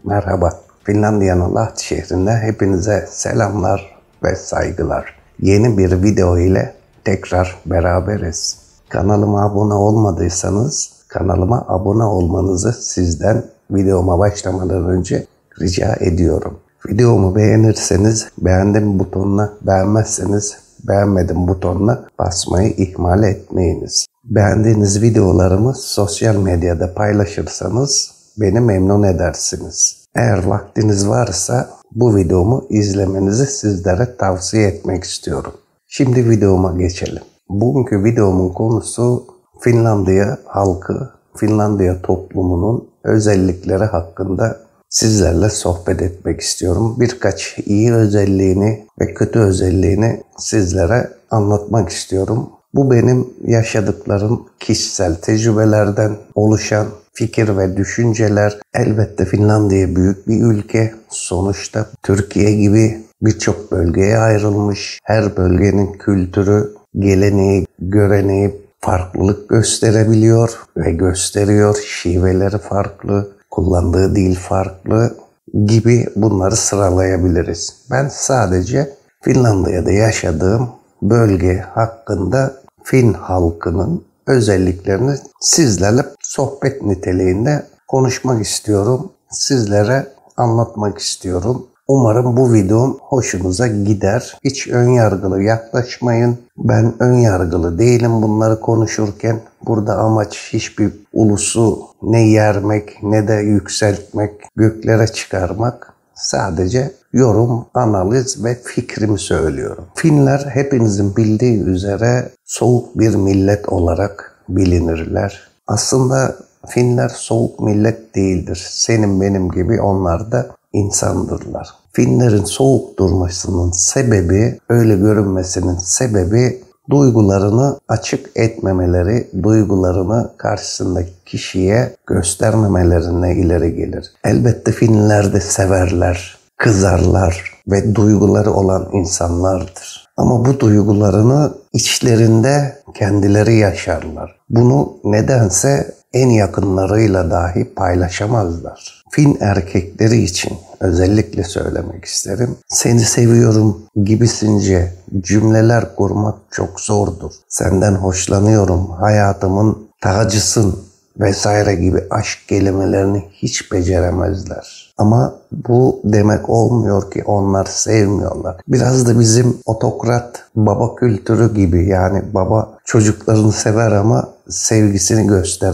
Merhaba, Finlandiya'nın Lahti şehrinde hepinize selamlar ve saygılar. Yeni bir video ile tekrar beraberiz. Kanalıma abone olmadıysanız kanalıma abone olmanızı sizden videoma başlamadan önce rica ediyorum. Videomu beğenirseniz beğendim butonuna, beğenmezseniz beğenmedim butonuna basmayı ihmal etmeyiniz. Beğendiğiniz videolarımı sosyal medyada paylaşırsanız beni memnun edersiniz. Eğer vaktiniz varsa bu videomu izlemenizi sizlere tavsiye etmek istiyorum. Şimdi videoma geçelim. Bugünkü videomun konusu Finlandiya halkı, Finlandiya toplumunun özellikleri hakkında sizlerle sohbet etmek istiyorum. Birkaç iyi özelliğini ve kötü özelliğini sizlere anlatmak istiyorum. Bu benim yaşadıklarım, kişisel tecrübelerden oluşan fikir ve düşünceler. Elbette Finlandiya büyük bir ülke. Sonuçta Türkiye gibi birçok bölgeye ayrılmış. Her bölgenin kültürü, geleneği, göreneği farklılık gösterebiliyor ve gösteriyor. Şiveleri farklı, kullandığı dil farklı gibi bunları sıralayabiliriz. Ben sadece Finlandiya'da yaşadığım bölge hakkında Fin halkının özelliklerini sizlerle sohbet niteliğinde konuşmak istiyorum. Sizlere anlatmak istiyorum. Umarım bu videom hoşunuza gider. Hiç önyargılı yaklaşmayın. Ben önyargılı değilim bunları konuşurken. Burada amaç hiçbir ulusu ne yermek ne de yükseltmek, göklere çıkarmak. Sadece yorum, analiz ve fikrimi söylüyorum. Finler hepinizin bildiği üzere soğuk bir millet olarak bilinirler. Aslında Finler soğuk millet değildir. Senin benim gibi onlar da insandırlar. Finlerin soğuk durmasının sebebi, öyle görünmesinin sebebi duygularını açık etmemeleri, duygularını karşısındaki kişiye göstermemelerine ileri gelir. Elbette Finliler de severler, kızarlar ve duyguları olan insanlardır. Ama bu duygularını içlerinde kendileri yaşarlar. Bunu nedense en yakınlarıyla dahi paylaşamazlar. Fin erkekleri için özellikle söylemek isterim. Seni seviyorum gibisince cümleler kurmak çok zordur. Senden hoşlanıyorum, hayatımın tacısın vesaire gibi aşk kelimelerini hiç beceremezler. Ama bu demek olmuyor ki onlar sevmiyorlar. Biraz da bizim otokrat baba kültürü gibi, yani baba çocuklarını sever ama sevgisini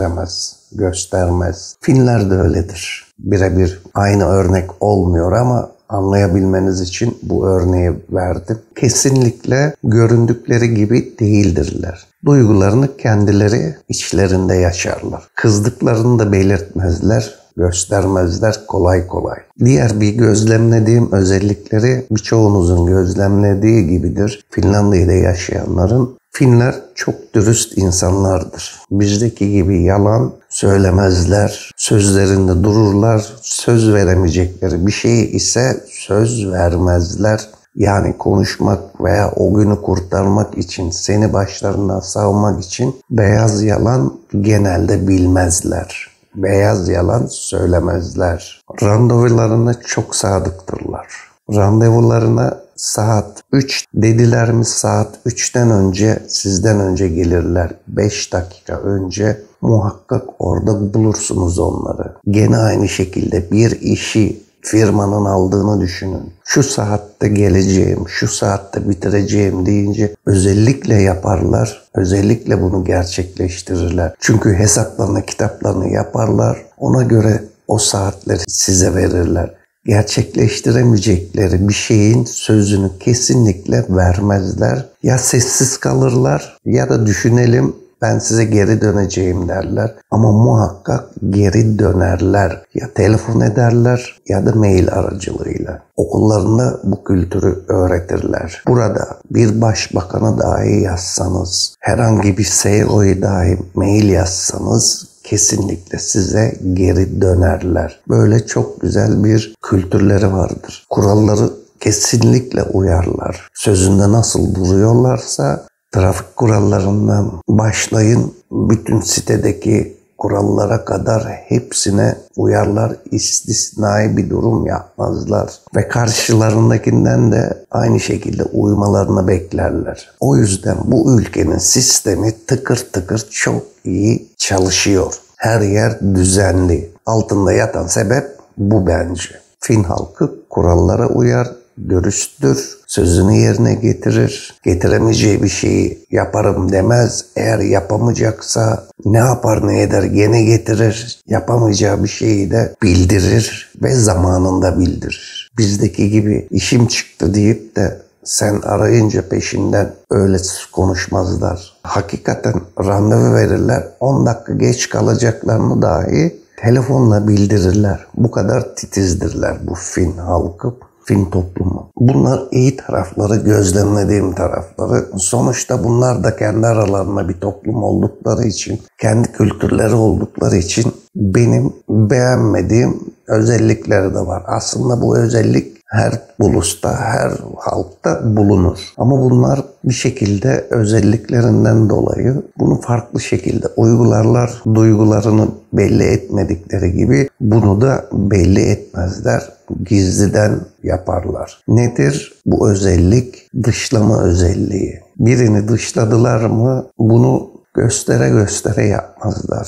göstermez. Finler de öyledir. Birebir aynı örnek olmuyor ama anlayabilmeniz için bu örneği verdim. Kesinlikle göründükleri gibi değildirler. Duygularını kendileri içlerinde yaşarlar. Kızdıklarını da belirtmezler, göstermezler kolay kolay. Diğer bir gözlemlediğim özellikleri birçoğunuzun gözlemlediği gibidir. Finlandiya'da yaşayanların. Finler çok dürüst insanlardır. Bizdeki gibi yalan söylemezler, sözlerinde dururlar, söz veremeyecekleri bir şey ise söz vermezler. Yani konuşmak veya o günü kurtarmak için, seni başlarından savmak için beyaz yalan genelde bilmezler. Beyaz yalan söylemezler. Randevularına çok sadıktırlar. Randevularına saat 3 dediler mi saat 3'ten önce, sizden önce gelirler. 5 dakika önce muhakkak orada bulursunuz onları. Gene aynı şekilde bir işi firmanın aldığını düşünün. Şu saatte geleceğim, şu saatte bitireceğim deyince özellikle yaparlar. Özellikle bunu gerçekleştirirler. Çünkü hesaplarını, kitaplarını yaparlar. Ona göre o saatleri size verirler. Gerçekleştiremeyecekleri bir şeyin sözünü kesinlikle vermezler. Ya sessiz kalırlar ya da düşünelim ben size geri döneceğim derler. Ama muhakkak geri dönerler. Ya telefon ederler ya da mail aracılığıyla. Okullarında bu kültürü öğretirler. Burada bir başbakanı dahi yazsanız, herhangi bir CEO'yu dahi mail yazsanız kesinlikle size geri dönerler. Böyle çok güzel bir kültürleri vardır. Kuralları kesinlikle uyarlar. Sözünde nasıl duruyorlarsa trafik kurallarından başlayın bütün sitedeki kurallara kadar hepsine uyarlar, istisnai bir durum yapmazlar. Ve karşılarındakinden de aynı şekilde uymalarını beklerler. O yüzden bu ülkenin sistemi tıkır tıkır çok iyi çalışıyor. Her yer düzenli. Altında yatan sebep bu bence. Fin halkı kurallara uyar, dürüsttür, sözünü yerine getirir, getiremeyeceği bir şeyi yaparım demez. Eğer yapamayacaksa ne yapar ne eder gene getirir, yapamayacağı bir şeyi de bildirir ve zamanında bildirir. Bizdeki gibi işim çıktı deyip de sen arayınca peşinden öyle konuşmazlar. Hakikaten randevu verirler, 10 dakika geç kalacaklarını dahi telefonla bildirirler. Bu kadar titizdirler bu Fin halkı, Fin toplumu. Bunlar iyi tarafları, gözlemlediğim tarafları. Sonuçta bunlar da kendi aralarında bir toplum oldukları için, kendi kültürleri oldukları için benim beğenmediğim özellikleri de var. Aslında bu özellik her ulusta, her halkta bulunur. Ama bunlar bir şekilde özelliklerinden dolayı bunu farklı şekilde uygularlar. Duygularını belli etmedikleri gibi bunu da belli etmezler. Gizliden yaparlar. Nedir bu özellik? Dışlama özelliği. Birini dışladılar mı bunu göstere göstere yapmazlar.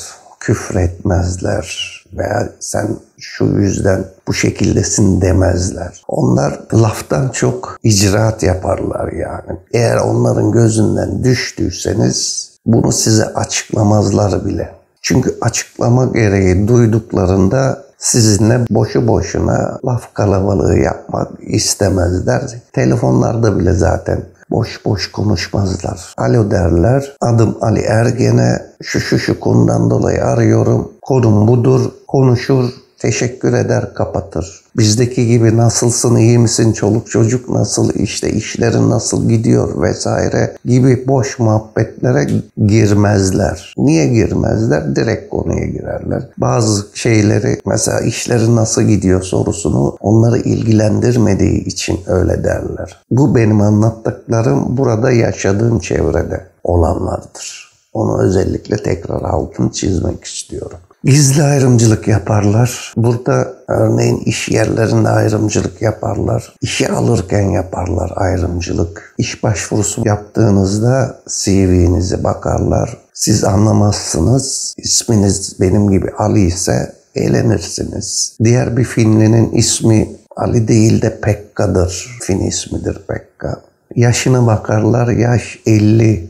Küfretmezler veya sen şu yüzden bu şekildesin demezler. Onlar laftan çok icraat yaparlar yani. Eğer onların gözünden düştüyseniz bunu size açıklamazlar bile. Çünkü açıklama gereği duyduklarında sizinle boşu boşuna laf kalabalığı yapmak istemezler. Telefonlarda bile zaten boş boş konuşmazlar. Alo derler. Adım Ali Ergen'e şu konudan dolayı arıyorum. Konum budur. Konuşur. Teşekkür eder, kapatır. Bizdeki gibi nasılsın, iyi misin, çoluk çocuk nasıl, işte işlerin nasıl gidiyor vesaire gibi boş muhabbetlere girmezler. Niye girmezler? Direkt konuya girerler. Bazı şeyleri, mesela işlerin nasıl gidiyor sorusunu onları ilgilendirmediği için öyle derler. Bu benim anlattıklarım burada yaşadığım çevrede olanlardır. Onu özellikle tekrar altını çizmek istiyorum. Gizli ayrımcılık yaparlar. Burada örneğin iş yerlerinde ayrımcılık yaparlar. İşe alırken yaparlar ayrımcılık. İş başvurusu yaptığınızda CV'nize bakarlar. Siz anlamazsınız. İsminiz benim gibi Ali ise eğlenirsiniz. Diğer bir Finlinin ismi Ali değil de Pekka'dır. Fin ismidir Pekka. Yaşına bakarlar. Yaş 50,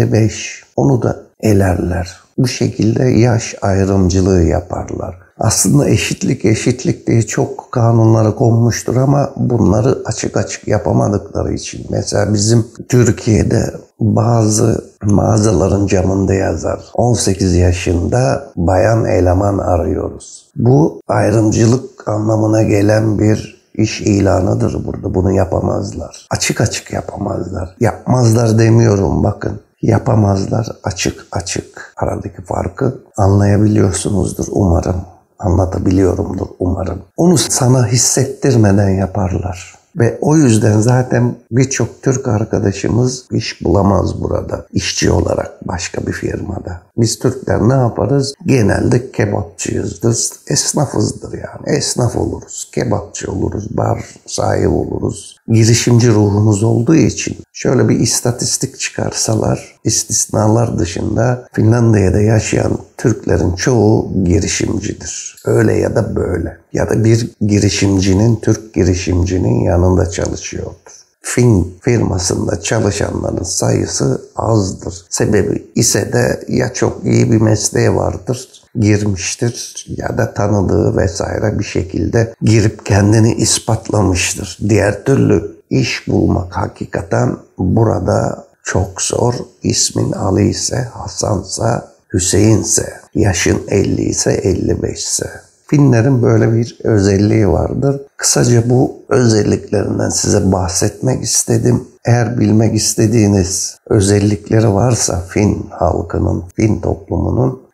55. Onu da elerler. Bu şekilde yaş ayrımcılığı yaparlar. Aslında eşitlik diye çok kanunlara konmuştur ama bunları açık açık yapamadıkları için. Mesela bizim Türkiye'de bazı mağazaların camında yazar. 18 yaşında bayan eleman arıyoruz. Bu ayrımcılık anlamına gelen bir İş ilanıdır burada. Bunu yapamazlar. Açık açık yapamazlar. Yapmazlar demiyorum bakın. Yapamazlar açık açık. Aradaki farkı anlayabiliyorsunuzdur umarım. Anlatabiliyorumdur umarım. Onu sana hissettirmeden yaparlar. Ve o yüzden zaten birçok Türk arkadaşımız iş bulamaz burada. İşçi olarak başka bir firmada. Biz Türkler ne yaparız? Genelde kebapçıyızdır. Esnafızdır yani. Esnaf oluruz. Kebapçı oluruz. Bar sahibi oluruz. Girişimci ruhumuz olduğu için şöyle bir istatistik çıkarsalar, istisnalar dışında Finlandiya'da yaşayan Türklerin çoğu girişimcidir. Öyle ya da böyle. Ya da bir girişimcinin, Türk girişimcinin yanında çalışıyordur. Fin firmasında çalışanların sayısı azdır. Sebebi ise de ya çok iyi bir mesleği vardır, girmiştir ya da tanıdığı vesaire bir şekilde girip kendini ispatlamıştır. Diğer türlü iş bulmak hakikaten burada çok zor. İsmin Ali ise, Hasan'sa, Hüseyin'se, yaşın 50 ise 55 ise. Finlerin böyle bir özelliği vardır. Kısaca bu özelliklerinden size bahsetmek istedim. Eğer bilmek istediğiniz özellikleri varsa Fin halkının, Fin toplumunun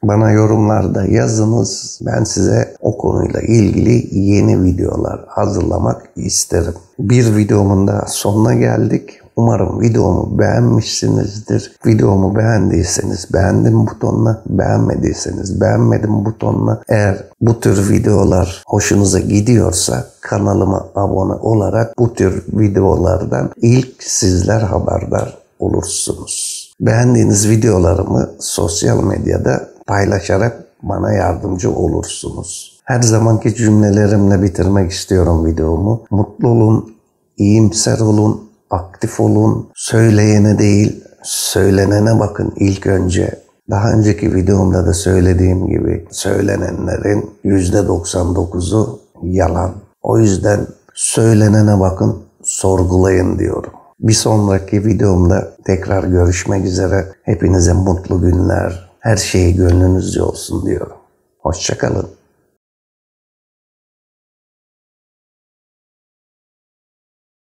Bana yorumlarda yazınız. Ben size o konuyla ilgili yeni videolar hazırlamak isterim. Bir videomun da sonuna geldik. Umarım videomu beğenmişsinizdir. Videomu beğendiyseniz beğendim butonuna, beğenmediyseniz beğenmedim butonuna. Eğer bu tür videolar hoşunuza gidiyorsa kanalıma abone olarak bu tür videolardan ilk sizler haberdar olursunuz. Beğendiğiniz videolarımı sosyal medyada paylaşarak bana yardımcı olursunuz. Her zamanki cümlelerimle bitirmek istiyorum videomu. Mutlu olun, iyimser olun, aktif olun. Söyleyene değil, söylenene bakın ilk önce. Daha önceki videomda da söylediğim gibi söylenenlerin %99'u yalan. O yüzden söylenene bakın, sorgulayın diyorum. Bir sonraki videomda tekrar görüşmek üzere. Hepinize mutlu günler. Her şey gönlünüzce olsun diyorum. Hoşça kalın.